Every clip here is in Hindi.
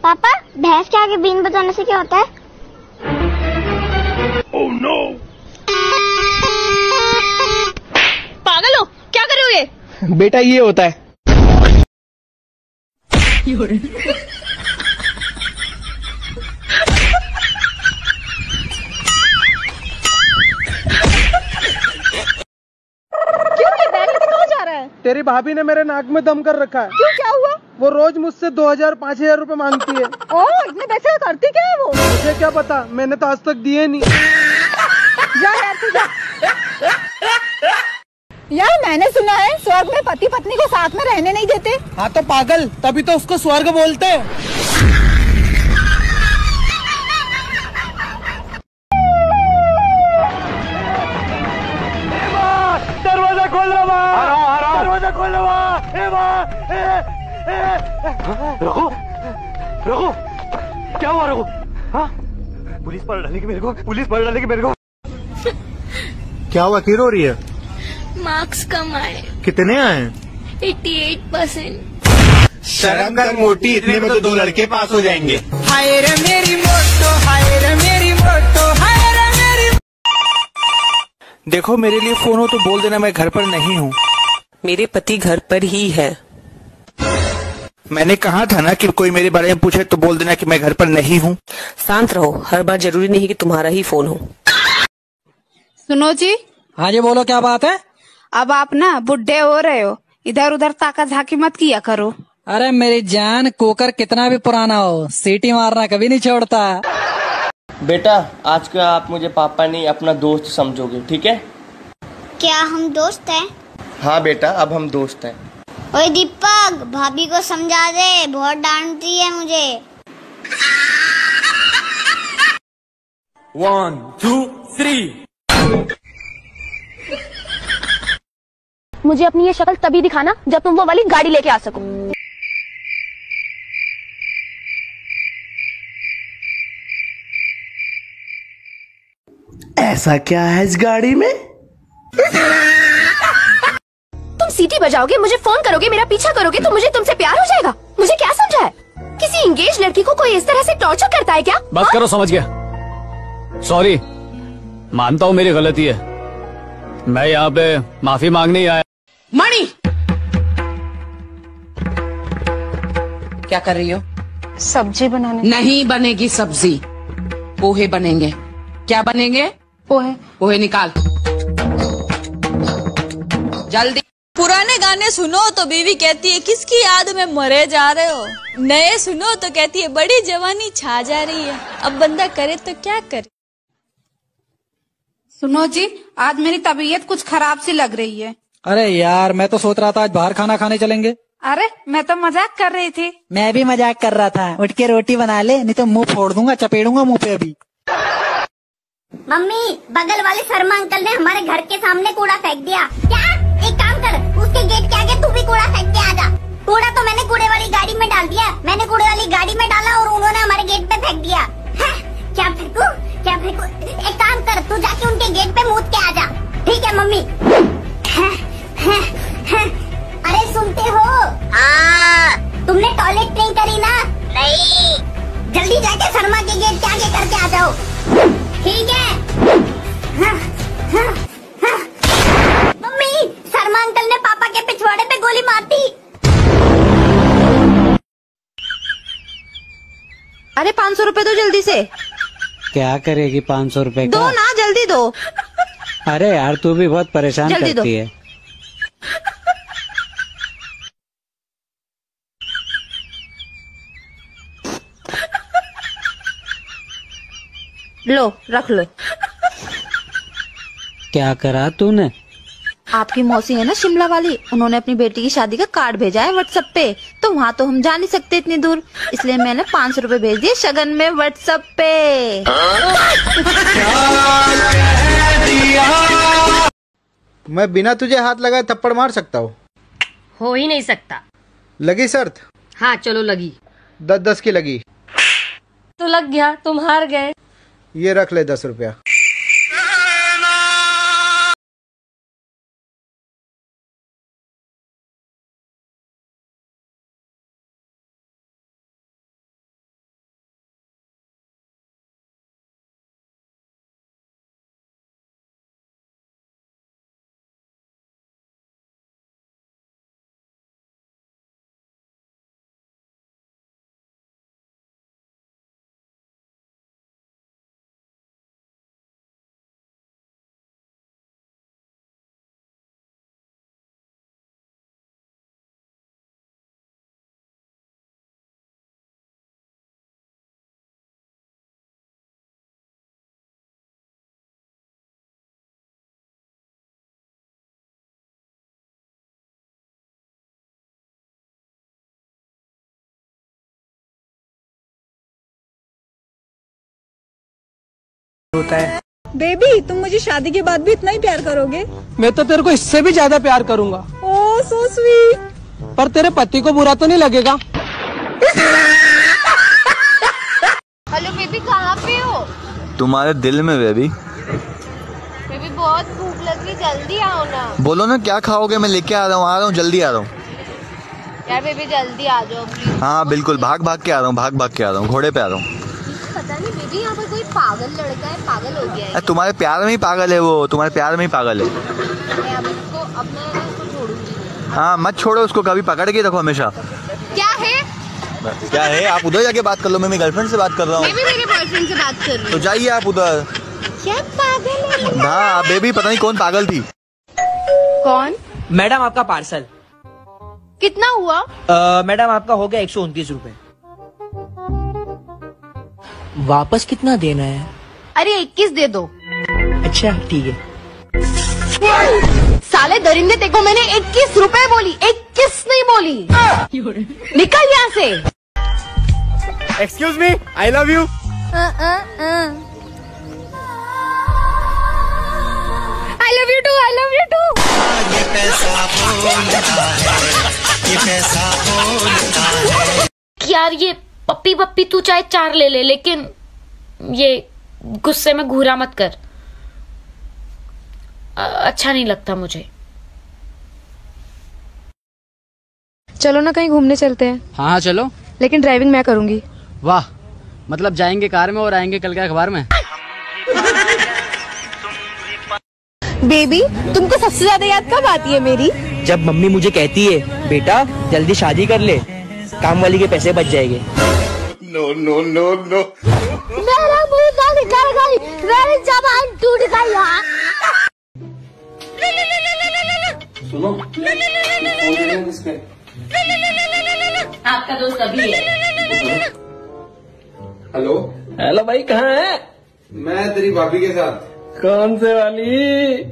पापा, भैंस के आगे बीन बजाने से क्या होता है? Oh, no! पागल हो, क्या कर रहे हो ये? बेटा ये होता है। क्यों ये बैग लेके कहाँ जा रहा है? तेरी भाभी ने मेरे नाक में दम कर रखा है। क्यों, क्या हुआ? वो रोज मुझसे 2000-5000 रुपए मांगती है। ओह, इतने पैसे करती क्या है वो? मुझे क्या पता, मैंने तो आज तक दिए नहीं। जा यार तू जा। यार मैंने सुना है स्वर्ग में पति पत्नी को साथ में रहने नहीं देते। हाँ तो पागल, तभी तो उसको स्वर्ग बोलते हैं। दरवाजा खोल रहा, दरवाजा खोल रहा। रघु, रघु, क्या हुआ रघु? हाँ, पुलिस पर डालेगी मेरे को, पुलिस पर डालेगी मेरे को। क्या हुआ, क्यों रो रही है? मार्क्स कम आए। कितने आए? 88%। शर्म कर मोटी, इतने में तो 2 लड़के पास हो जाएंगे। हाय रे मेरी मोटो, हाय रे मेरी मोटो, हाय रे मेरी। देखो मेरे लिए फोन हो तो बोल देना मैं घर पर नहीं हूँ। मेरे पति घर पर ही है। मैंने कहा था ना कि कोई मेरे बारे में पूछे तो बोल देना कि मैं घर पर नहीं हूँ। शांत रहो, हर बार जरूरी नहीं कि तुम्हारा ही फोन हो। सुनो जी। हाँ जी बोलो, क्या बात है? अब आप ना बुढ़े हो रहे हो, इधर उधर ताका झाकी मत किया करो। अरे मेरी जान, कुकर कितना भी पुराना हो, सीटी मारना कभी नहीं छोड़ता। बेटा, आज का आप मुझे पापा नहीं अपना दोस्त समझोगे, ठीक है? क्या हम दोस्त हैं? हाँ बेटा, अब हम दोस्त हैं। ओए दीपक, भाभी को समझा दे, बहुत डांटती है मुझे। 1 2 3। मुझे अपनी ये शक्ल तभी दिखाना जब तुम वो वाली गाड़ी लेके आ सको। ऐसा क्या है इस गाड़ी में? तुम सीटी बजाओगे, मुझे फोन करोगे, मेरा पीछा करोगे तो मुझे तुमसे प्यार हो जाएगा? मुझे क्या समझा है? किसी इंगेज लड़की को कोई इस तरह से टॉर्चर करता है क्या? बस करो, समझ गया। सॉरी, मानता हूँ मेरी गलती है। मैं यहाँ पे माफी मांगने ही आया। मणि, क्या कर रही हो? सब्जी बनाने। नहीं बनेगी सब्जी, पोहे बनेंगे। क्या बनेंगे? पोहे। पोहे निकाल जल्दी। पुराने गाने सुनो तो बीवी कहती है किसकी याद में मरे जा रहे हो, नए सुनो तो कहती है बड़ी जवानी छा जा रही है। अब बंदा करे तो क्या करे? सुनो जी, आज मेरी तबीयत कुछ खराब सी लग रही है। अरे यार, मैं तो सोच रहा था आज बाहर खाना खाने चलेंगे। अरे मैं तो मजाक कर रही थी। मैं भी मजाक कर रहा था। उठ के रोटी बना ले, नहीं तो मुंह फोड़ दूंगा, चपेड़ूंगा मुंह पे अभी। मम्मी, बगल वाले शर्मा अंकल ने हमारे घर के सामने कूड़ा फेंक दिया। क्या? एक काम कर, उसके गेट के आगे तू भी कूड़ा फेंक के आ जा। कूड़ा तो मैंने कूड़े वाली गाड़ी में डाल दिया। मैंने कूड़े वाली गाड़ी में डाला और उन्होंने हमारे गेट पे फेंक दिया। क्या फेंकू, क्या फेंकू? एक काम कर, तू जाके उनके गेट पे मूत के आ जा। ठीक है मम्मी? अरे सुनते हो? तुमने टॉयलेट नहीं करी ना? नहीं। जल्दी जाके शर्मा के गेट के आगे करके आ जाओ। ठीक है? मम्मी, शर्मा अंकल ने पापा के पिछवाड़े पे गोली मार दी। अरे 500 रुपए दो जल्दी से। क्या करेगी 500 रुपए दो का? ना, जल्दी दो। अरे यार, तू भी बहुत परेशान जल्दी करती दो। है। लो, रख लो। क्या करा तूने? आपकी मौसी है ना शिमला वाली, उन्होंने अपनी बेटी की शादी का कार्ड भेजा है व्हाट्सएप पे। तो वहाँ तो हम जा नहीं सकते इतनी दूर, इसलिए मैंने 500 रुपए भेज दिए शगन में व्हाट्सएप पे। मैं बिना तुझे हाथ लगाए थप्पड़ मार सकता हूँ? हो ही नहीं सकता। लगी शर्त? हाँ चलो, लगी। 10-10 की लगी तो लग गया, तुम हार गए। ये रख ले 10 रुपया। होता है। बेबी तुम मुझे शादी के बाद भी इतना ही प्यार करोगे? मैं तो तेरे को इससे भी ज्यादा प्यार करूंगा। Oh so sweet. पर तेरे पति को बुरा तो नहीं लगेगा? हेलो बेबी, कहाँ पे हो? तुम्हारे दिल में बेबी। बेबी बहुत भूख लग रही, जल्दी आओ ना। बोलो ना क्या खाओगे, मैं लेके आ रहा हूँ, जल्दी आ रहा हूँ। यार बेबी जल्दी आ जाओ प्लीज। हाँ बिल्कुल, भाग भाग के आ रहा हूँ, भाग भाग के आ रहा हूँ, घोड़े पे आ रहा हूँ। पता नहीं बेबी, यहाँ पर कोई पागल लड़का है, पागल हो गया है। तुम्हारे प्यार में ही पागल है वो, तुम्हारे प्यार में ही पागल है। मैं अब इसको छोड़ूंगी। हाँ मत छोड़ो उसको, कभी पकड़ के रखो हमेशा। क्या है? क्या है? आप उधर जाके बात कर लो, मैं मेरी गर्लफ्रेंड से बात कर रहा हूँ। मैं भी मेरे बॉयफ्रेंड से बात कर रही हूँ। तो जाइए आप उधर। क्या पागल है? हाँ बेबी, पता नहीं कौन पागल थी। कौन? मैडम आपका पार्सल। कितना हुआ? मैडम आपका हो गया 129 रुपए। वापस कितना देना है? अरे 21 दे दो। अच्छा ठीक है। साले दरिंदे, तेको मैंने 21 रुपए बोली, 21 नहीं बोली। निकल यहाँ से। Excuse me, I love you. I love you too, I love you too। ये पैसा बोलता है, ये पैसा बोलता है। यार ये पप्पी पप्पी तू चाहे 4 ले ले, लेकिन ये गुस्से में घूरा मत कर, अच्छा नहीं लगता मुझे। चलो ना कहीं घूमने चलते हैं। हाँ चलो। लेकिन ड्राइविंग मैं करूंगी। वाह, मतलब जाएंगे कार में और आएंगे कल के अखबार में। बेबी तुमको सबसे ज्यादा याद कब आती है मेरी? जब मम्मी मुझे कहती है बेटा जल्दी शादी कर ले, काम वाली के पैसे बच जाएंगे। No no no no. मेरा मुंह निकल गई, मेरी जबान टूट गई। सुनो, आपका दोस्त अभी है। हेलो हेलो भाई, कहाँ है? मैं तेरी भाभी के साथ। कौन से वाली?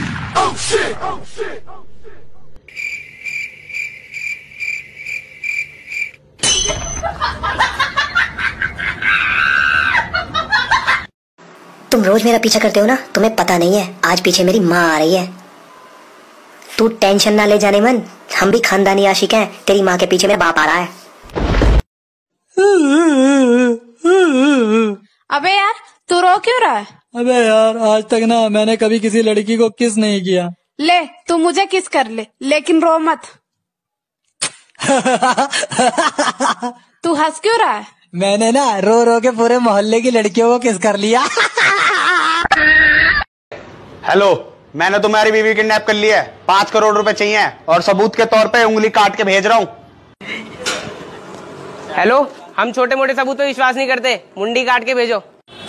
तुम रोज मेरा पीछा करते हो ना, तुम्हें पता नहीं है आज पीछे मेरी माँ आ रही है। तू टेंशन ना ले जाने मन, हम भी खानदानी आशिक हैं। तेरी माँ के पीछे मेरा बाप आ रहा है। अबे यार तू रो क्यों रहा है? अबे यार, आज तक ना मैंने कभी किसी लड़की को किस नहीं किया। ले तू मुझे किस कर ले, लेकिन रो मत। तू हंस क्यों रहा है? मैंने ना रो रो के पूरे मोहल्ले की लड़कियों को किस कर लिया। हेलो, मैंने तुम्हारी बीवी किडनैप कर लिया है। 5 करोड़ रुपए चाहिए और सबूत के तौर पे उंगली काट के भेज रहा हूँ। हेलो, हम छोटे मोटे सबूत पे विश्वास नहीं करते, मुंडी काट के भेजो।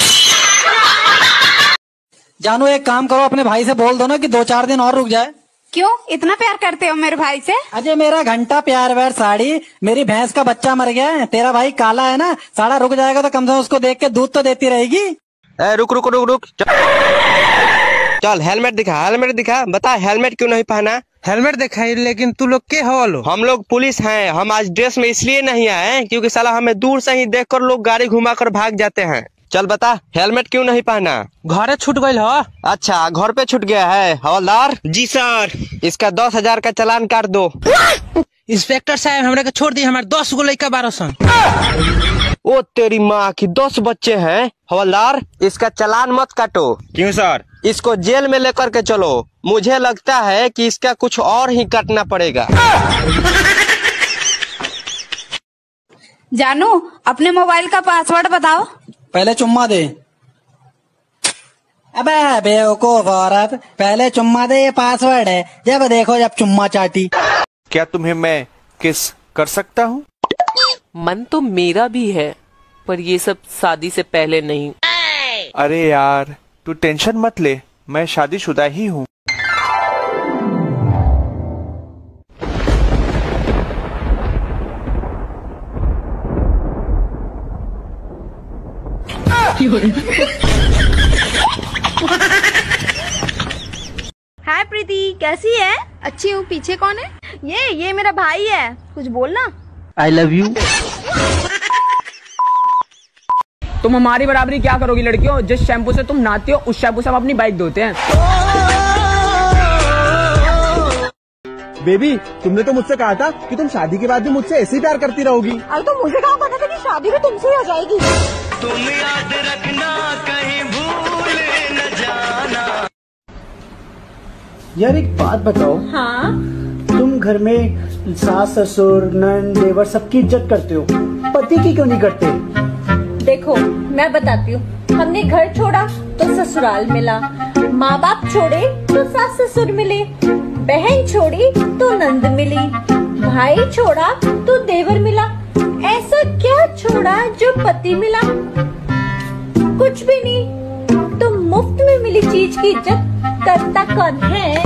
जानू एक काम करो, अपने भाई से बोल दो ना कि 2-4 दिन और रुक जाए। क्यों इतना प्यार करते हो मेरे भाई से? अजय मेरा घंटा प्यार व्यार साड़ी, मेरी भैंस का बच्चा मर गया है। तेरा भाई काला है ना, साड़ा रुक जाएगा तो कम से कम उसको देख के दूध तो देती रहेगी। रुक रुक रुक रुक, चल हेलमेट दिखा, बता हेलमेट क्यों नहीं पहना? हेलमेट दिखाई, लेकिन तू लोग के हवालो? हम लोग पुलिस हैं। हम आज ड्रेस में इसलिए नहीं आए क्योंकि साला हमें दूर से ही देखकर लोग गाड़ी घुमाकर भाग जाते हैं। चल बता हेलमेट क्यों नहीं पहना? घर छूट गई हो। अच्छा घर पे छूट गया है। हवलदार जी सर, इसका 10,000 का चालान काट दो। इंस्पेक्टर साहब हमरे को छोड़ दी, हमारे 10 गो लड़का 1200। ओ तेरी माँ की 10 बच्चे हैं। हवलदार इसका चालान मत काटो। क्यों सर? इसको जेल में लेकर के चलो। मुझे लगता है कि इसका कुछ और ही काटना पड़ेगा। जानू अपने मोबाइल का पासवर्ड बताओ। पहले चुम्मा दे। अबे बेवकूफ औरत, पहले चुम्मा दे, ये पासवर्ड है। जब देखो जब चुम्मा चाटी। क्या तुम्हें मैं किस कर सकता हूँ? मन तो मेरा भी है, पर ये सब शादी से पहले नहीं। अरे यार तू टेंशन मत ले, मैं शादीशुदा ही हूँ। हाय प्रीति, कैसी है? अच्छी हूँ। पीछे कौन है? ये मेरा भाई है। कुछ बोलना। I love you. तुम हमारी बराबरी क्या करोगी लड़कियों? जिस शैम्पू से तुम नहाती हो उस शैम्पू से हम अपनी बाइक धोते हैं। बेबी, तुमने तो मुझसे कहा था कि तुम शादी के बाद भी मुझसे ऐसे ही प्यार करती रहोगी। अरे तो मुझे कहाँ पता था कि शादी भी तुमसे ही हो जाएगी। तुम याद रखना कहीं भूल न जाना। यार एक बात बताओ। हाँ? तुम घर में सास ससुर नंद देवर सबकी इज्जत करते हो, पति की क्यों नहीं करते? देखो मैं बताती हूँ, हमने घर छोड़ा तो ससुराल मिला, माँ बाप छोड़े तो सास ससुर मिले, बहन छोड़ी तो नंद मिली, भाई छोड़ा तो देवर मिला। ऐसा क्या छोड़ा जो पति मिला? कुछ भी नहीं। तो मुफ्त में मिली चीज की इज्जत करता कौन है?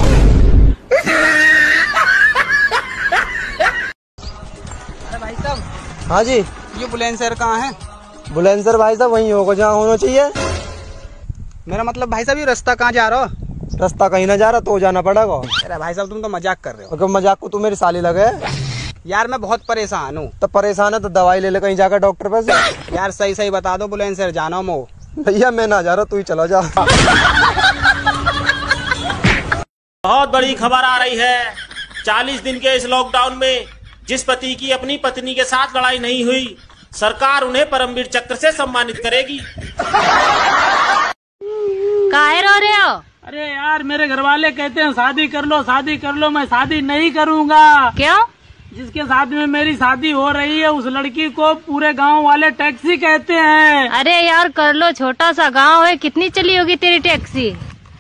भाई साहब। हाँ जी। ये बुलंदशहर कहाँ है? बुलंदशहर भाई साहब वहीं होगा जहाँ होना चाहिए। मेरा मतलब भाई साहब ये रास्ता कहाँ जा रहा हो? रास्ता कहीं ना जा रहा तो जाना पड़ेगा। अरे भाई साहब तुम तो मजाक कर रहे हो। अगर मजाक को तू मेरी साली लगे। यार मैं बहुत परेशान हूँ। तो परेशान है तो दवाई ले ले कहीं जाकर डॉक्टर पे से। यार सही सही बता दो, बुलंदशहर जाना मो। भैया मैं ना जा रहा, तू ही चला जा। बहुत बड़ी खबर आ रही है। 40 दिन के इस लॉकडाउन में जिस पति की अपनी पत्नी के साथ लड़ाई नहीं हुई, सरकार उन्हें परमवीर चक्र से सम्मानित करेगी। काहे रो रहे हो? अरे यार मेरे घर वाले कहते हैं शादी कर लो, शादी कर लो। मैं शादी नहीं करूँगा। क्यों? जिसके साथ में मेरी शादी हो रही है उस लड़की को पूरे गांव वाले टैक्सी कहते हैं। अरे यार कर लो, छोटा सा गांव है, कितनी चली होगी तेरी टैक्सी?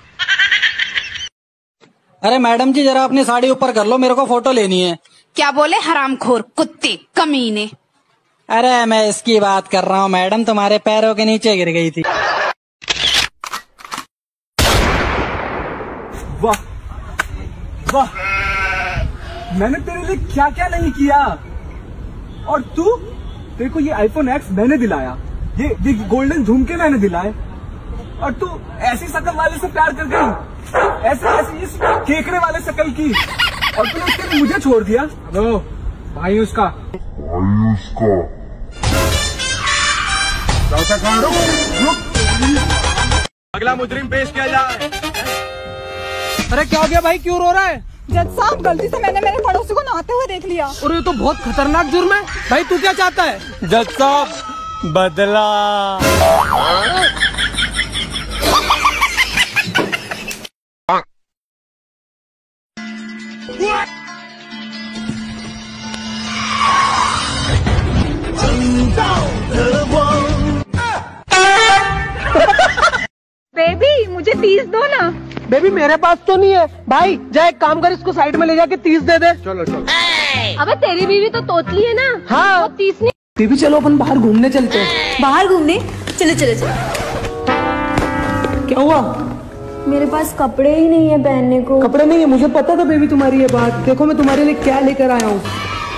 अरे मैडम जी जरा अपनी साड़ी ऊपर कर लो, मेरे को फोटो लेनी है। क्या बोले हरामखोर कुत्ते कमीने। अरे मैं इसकी बात कर रहा हूँ मैडम, तुम्हारे पैरों के नीचे गिर गई थी। वाह वाह, मैंने तेरे लिए क्या क्या नहीं किया। और तू, तेरे को ये iPhone X मैंने दिलाया, ये गोल्डन झुमके मैंने दिलाए, और तू ऐसी शक्ल वाले से प्यार कर गई, ऐसे इस केकड़े वाले शक्ल की, और तूने उसके लिए मुझे छोड़ दिया। ओ भाई उसका अगला मुजरिम पेश किया जाए। अरे क्या हो गया भाई, क्यों रो रहा है? जज साहब गलती से मैंने मेरे पड़ोसी को नहाते हुए देख लिया। और ये तो बहुत खतरनाक जुर्म है। भाई तू क्या चाहता है? जज साहब बदला। बेबी मुझे 30 दो ना। बेबी मेरे पास तो नहीं है। भाई जा एक काम कर, इसको साइड में ले जाके 30 दे दे। चलो चलो। अबे तेरी बीवी तो तोतली है ना। हाँ। वो 30 नहीं। बेबी चलो अपन बाहर घूमने चलते हैं। बाहर घूमने? चलो चलो चलो। क्या हुआ? मेरे पास कपड़े ही नहीं है पहनने को। कपड़े नहीं है? मुझे पता था बेबी तुम्हारी ये बात। देखो मैं तुम्हारे लिए क्या लेकर आया हूँ।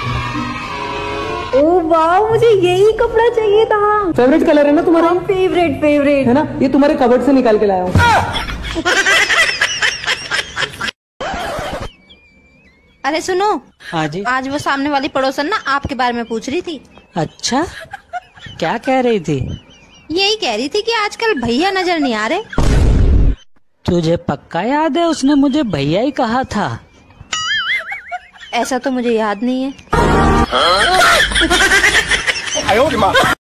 ओह वाह, मुझे यही कपड़ा चाहिए था। फेवरेट कलर है ना तुम्हारा? फेवरेट फेवरेट है ना? ये तुम्हारे कबर्ड से निकाल के लाया हूँ। अरे सुनो। हाँ जी। आज वो सामने वाली पड़ोसन ना आपके बारे में पूछ रही थी। अच्छा, क्या कह रही थी? यही कह रही थी कि आजकल भैया नजर नहीं आ रहे। तुझे पक्का याद है उसने मुझे भैया ही कहा था? ऐसा तो मुझे याद नहीं है।